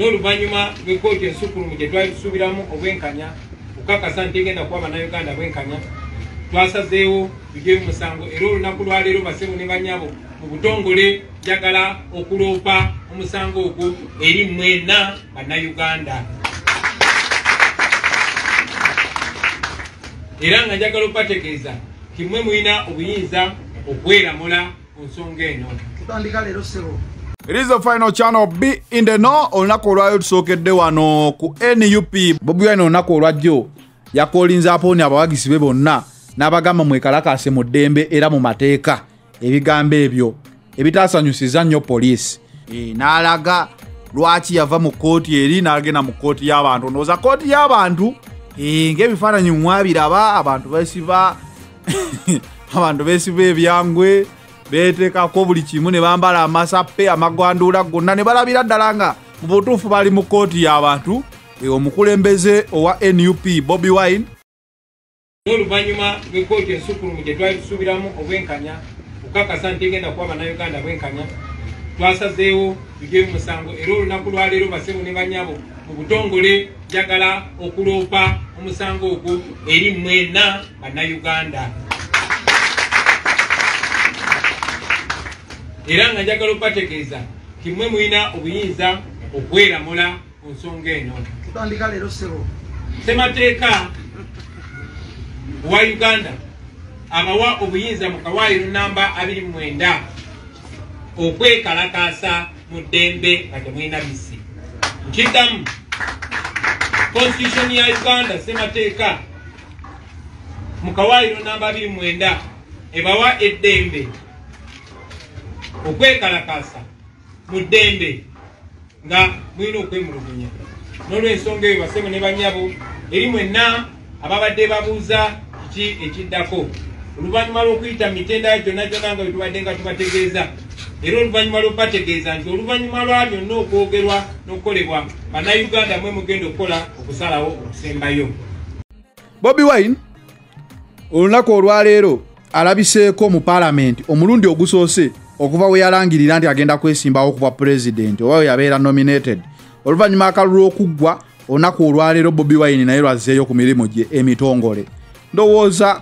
n'oluvannyuma lw'ekkooti ensukulumu gye twali tusuubiramu obwenkanya okukakasa nti egenda kuwa bannayuganda bwenkanya, twasazeewo tugyeyo musango era olunaku lwaleero basebo ne banyabo mu butongole njagala okuloopa omusango ogwo eri mwena bannayuganda. Era nga njagala okubategeeza kimwe mulina obuyinza okweramula ku nsonga eno. Tutandika leero ssebo. It is the final channel B in the no olunaku olwayo tusookedde wano ku NUP. Bobi Wine olunaku olwajjo yakolinza apooni abawagizi be bonna n'abagamba mwekalakaase mu ddembe era mu mateeka. Ebigambo ebyo ebitaasanyusiza nnyo poliisi. N'alaga lwaki yava mu kkooti eri n'agenda mu kkooti y'abantu. Ndowooza kkooti y'abantu ng'ebifaananyi mwabiraba abantu beesiba abantu beesiba ebyangwe beeteekako buli kimu ne bambala amasappe amagwanduula gonna ne balabira ddala nga mu butuufu bali mu kkooti y'abantu. Omukulembeze owa NUP Bobi Wine n'oluvannyuma lw'ekkooti ensukulumu gye twali tusuubiramu obwenkanya okukakasa nti egenda kuwa bannayuganda bwenkanya, twasazeewo tugyeyo musango era olunaku lwaleero basebo ne banyabo mu butongole njagala okuloopa omusango ogwo eri mwena bannayuganda. Era nga njagala okubategeeza kimwe mulina obuyinza okweramula ku nsonga eno. Tutandika leero ssebo. Ssemateeka wa Uganda abawa obuyinza mu kawaayiro namba 29 okwekalakaasa mu ddembe nga temulina bisi. Nkiddamu, Constitution ya Uganda ssemateeka mu kawaayiro namba 29 ebawa eddembe okwekalakaasa mu ddembe nga mulina okwemulugunya. N'olw'ensonga eyo basebo ne banyabo eri mwenna ababadde babuuza kiki ekiddako oluvannyuma lw'okuyita mitenda gyonna gyonna nga bwe tubadde nga tubategeeza, era oluvannyuma lw'okubategeeza nti oluvannyuma lwa byonna okwogerwa n'okukolebwa bannayuganda mwe mugenda okukola okusalawo okusembayo. Bobi Wine olunaku olwaleero alabiseeko mu paalamenti omulundi ogusoose okuva we yalangirira nti agenda kwesimbawo okuba pulezidenti oba we yabeera nominated. Oluvannyuma akalulu okuggwa olunaku olwaleero Bobi Wine naye lwazzeeyo ku mirimu gye emitongole. Ndowooza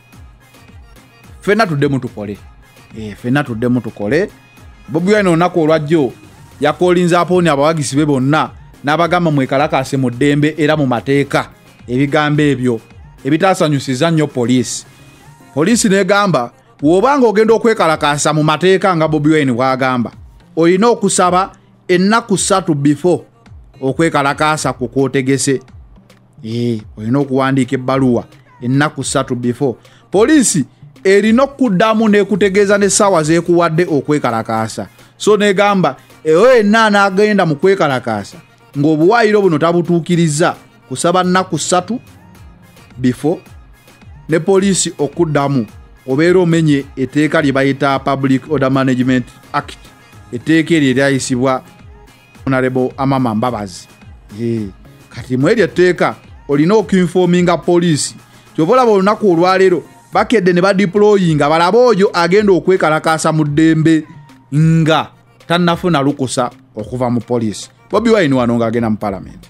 ffenna tuddemu tukole. Ffenna tuddemu tukole. Bobi Wine olunaku olwajjo yakolinza apooni abawagizi be bonna n'abagamba mwekalakaase mu ddembe era mu mateeka. Ebigambo ebyo ebitaasanyusiza nnyo poliisi. Poliisi n'egamba bw'obanga ogenda okwekalakaasa mu mateeka nga Bobi Wine bw'agamba, olina okusaba ennaku 3 before okwekalakaasa ku kwotegese. Olina okuwandiika ebbaluwa ennaku 3 before. Poliisi erina okuddamu n'ekutegeeza n'essaawa z'ekuwadde okwekalakaasa. So n'egamba eyo yenna n'agenda mu kwekalakaasa ng'obuwaayiro buno tabutuukiriza kusaba nnaku 3 before, ne poliisi okuddamu obeera omenye etteeka lye bayita Public Order Management Act, etteeka eryo eryayisibwa Honorable Amama Mbabazi. Kati mu eryo etteeka olina okuinfoominga poliisi. Kyova olaba olunaku olwaleero bakedde ne badiployinga balabe oyo agenda okwekalakaasa mu ddembe nga tannafuna lukusa okuva mu poliisi. Bobi Wine wano ng'agenda mu paalamenti.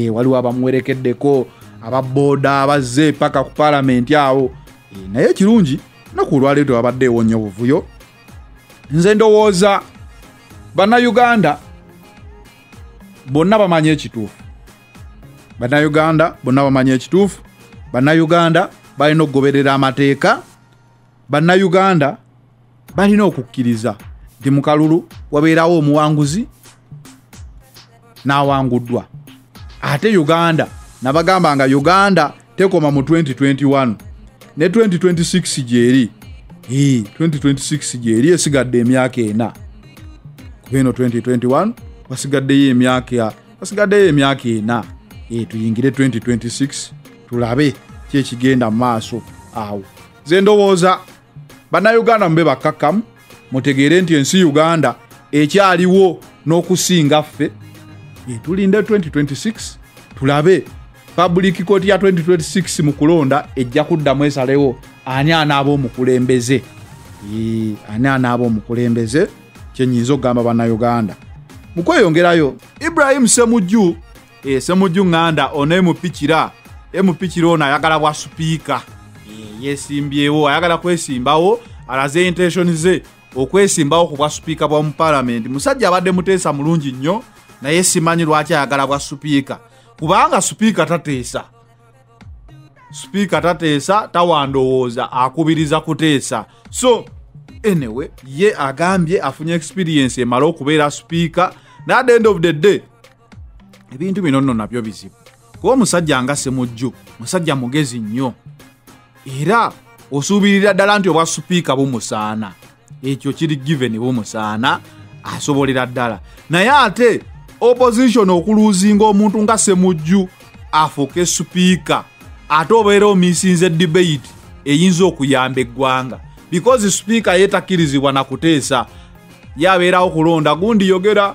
waliwo abamuwerekeddeko ababooda abazze paka ku palamenti awo naye kirungi naku olwaleero tewabaddeewo nnyo buvuyo. Nze ndowooza bannayuganda bonna bamanyi ekituufu. Bannayuganda balina okugoberera amateeka. Bannayuganda balina okukkiriza nti mu kalulu wabeerawo omuwanguzi n'awanguddwa. Ate Uganda nabagamba nga Uganda tekoma mu 2021 ne 2026 gyeri. 2026 gyeri esigadde emyaka 4. Kubeno 2021 wasigaddeyo emyaka 4. Tuyingire 2026 tulabe kyekigenda mu maaso awo. Nze ndowooza bannayuganda mube bakkakkamu mutegeere nti ensi Uganda ekyaliwo n'okusinga ffe. Tulinde 2026 tulabe public court ya 2026 mu kulonda ejja kuddamu esalewo ani anaaba omukulembeze kyenyinza okugamba bannayuganda. Mu kweyongerayo Ibrahim Ssemujju Nganda ono emupikira ono ayagala bwa supiika. Yesimbyewo ayagala kwesimbawo alaze intention ze okwesimbawo ku bwa supiika bwa mu parliament. Musajja abadde muteesa mulungi nnyo naye simanyi lwaki ayagala bwa supiika kubanga supiika tateesa tawandowooza akubiriza kuteesa. So anyway ye agambye afunye experience emala okubeera supiika na at the end of the day ebintu bino nno nabyo bizibu kuba omusajja nga Ssemujju musajja mugezi nnyo era osuubirira ddala nti obwa supiika bumusaana. Ekyo kiri given bumusaana asobolera ddala naye ate opposition okuluuzinga omuntu nga Ssemujju afuuke supiika ate obeera omisinze debate eyinza okuyamba eggwanga because supiika yeetakkirizibwa na kuteesa yabeerawo kulonda gundi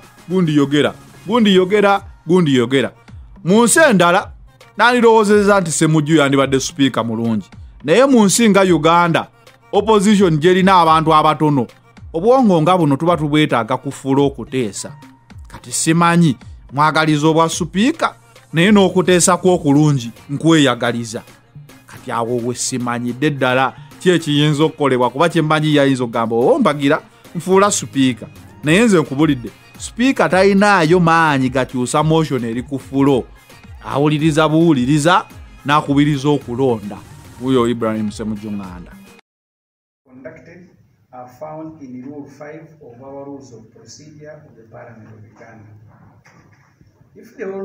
yogera. Mu nsi endala nandirowoozeza nti Ssemujju yandibadde supiika mulungi naye mu nsi nga Uganda opposition gyerina abantu abatono obwongo nga buno tuba tubwetaaga kufuula okuteesa. Kati simanyi mwagaliza obwa supiika naye n'okuteesa kw'okulungi nkweyagaliza. Kati awo we simanyidde ddala kyekiyinza okukolebwa kuba kyemmanyi yayinza okugamba ombagira nfuula supiika naye nze nkubulidde supiika talinaayo maanyi gakyusa motion eri ku fulo. Awuliriza buwuliriza n'akubiriza okulonda. Huyo Ibrahim Ssemujju Nganda. Conducted are found in Rule 5 of our Rules of Procedure of the Parliament of Uganda. If the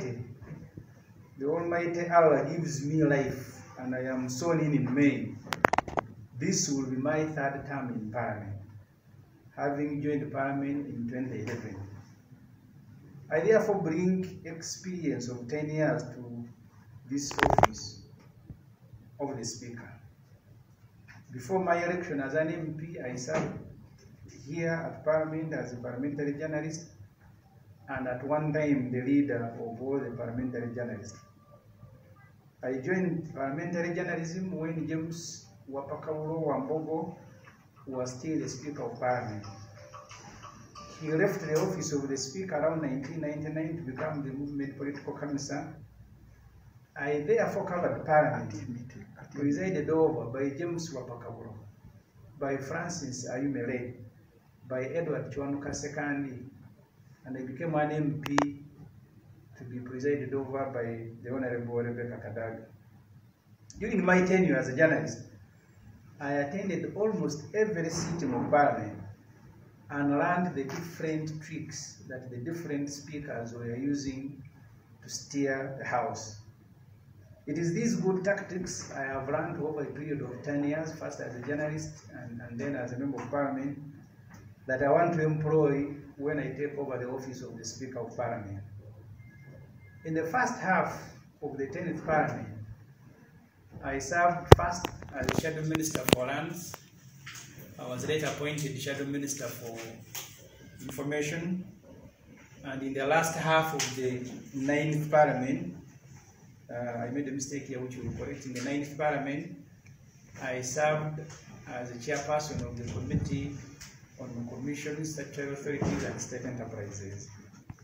Almighty Allah gives me life and I am sworn in May, this will be my third term in Parliament, having joined Parliament in 2011. I therefore bring experience of 10 years to this office of the Speaker. Before my election as an MP, I served here at Parliament as a parliamentary journalist and at one time the leader of all the parliamentary journalists. I joined parliamentary journalism when James Wapakawulo Wambogo was still the Speaker of Parliament. He left the office of the Speaker around 1999 to become the movement political commissar. I therefore covered Parliament, presided over by James Wapakawulo, by Francis Ayumele, by Edward Chwanuka II, and I became an MP to be presided over by the Honorable Rebecca Kadaga. During my tenure as a journalist, I attended almost every sitting of Parliament and learned the different tricks that the different speakers were using to steer the House. It is these good tactics I have learned over a period of 10 years, first as a journalist and then as a member of Parliament, that I want to employ when I take over the office of the Speaker of Parliament. In the first half of the 10th Parliament, I served first as the Shadow Minister for Lands. I was later appointed Shadow Minister for Information. And in the last half of the 9th Parliament, I made a mistake here which we will correct. In the 9th Parliament, I served as the chairperson of the Committee on Commissions, Statutory Authorities and State Enterprises.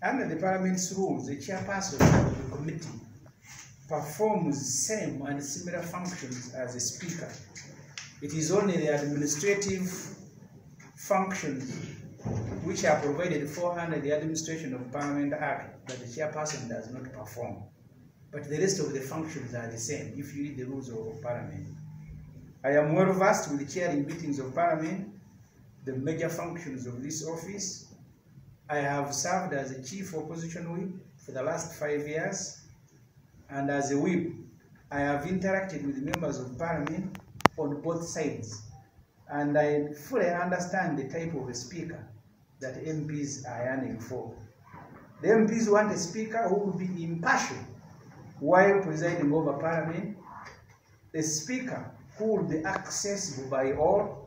Under the Parliament's rules, the chairperson of the committee performs same and similar functions as a speaker. It is only the administrative functions which are provided for under the Administration of Parliament Act that the chairperson does not perform. But the rest of the functions are the same if you read the rules of Parliament. I am well versed with chairing meetings of Parliament, the major functions of this office. I have served as a chief opposition whip for the last 5 years, and as a whip, I have interacted with members of Parliament on both sides, and I fully understand the type of a speaker that MPs are yearning for. The MPs want a speaker who will be impartial while presiding over Parliament, a speaker who will be accessible by all.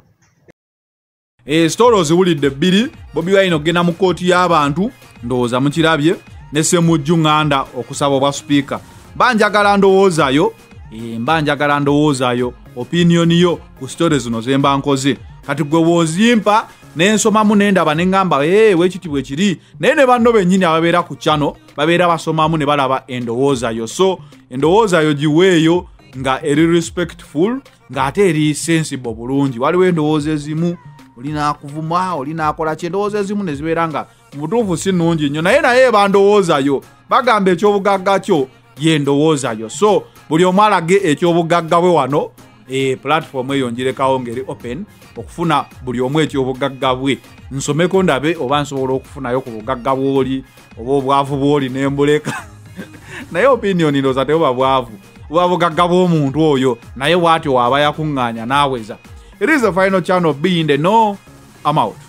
Story oziwulidde bbiri Bobi Wine ogenda mu kooti y'abantu ndowooza mukirabye ne Ssemujju Nganda okusaba obwa speaker. Banjagala ndowoozayo opinion yo ku story zino zemba nkoze. Kati gwe wozimpa nensomamu nendaba nengamba wekitibwe kiri naye ne banno bennyini ababeera ku channel babeera basomamu ne balaba endowoozayo. So endowoozayo giweeyo nga eri respectful nga ate eri sensible bulungi. Waliwo endowooza ezimu olina kuvuma olina akola kyendowooza ezimu ne zibeera nga mu butuufu si nnungi nnyo naye bandowoozayo bagamba ekyobugagga kyo yendowoozayo. So buli omu alage ekyobugagga bwe wano platform eyo njirekawo ngeri open okufuna buli omu ekyobugagga bwe nsomeko ndabe oba nsobola okufunayo ku bugagga bw'oli oba obwavu bw'oli nembuleka naye opinion ndowooza tebuba bwavu buba bugagga bw'omuntu oyo naye bw'atyo waaba yakuŋŋaanya n'aweza. It is the final channel of Be in the Know. I'm out.